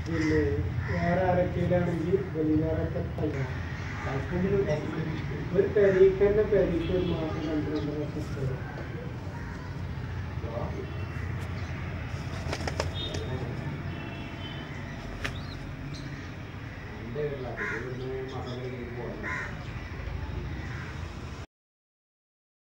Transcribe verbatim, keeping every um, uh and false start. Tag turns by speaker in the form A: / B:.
A: പിന്നെ വേറെ ആരൊക്കെയാണെങ്കിൽ വലിയവരൊക്കെ ഒരു പെരീക്ക് തന്നെ പെരീക്ക് ഒരു മാസം രണ്ട് രണ്ടര വർഷം
B: മസാല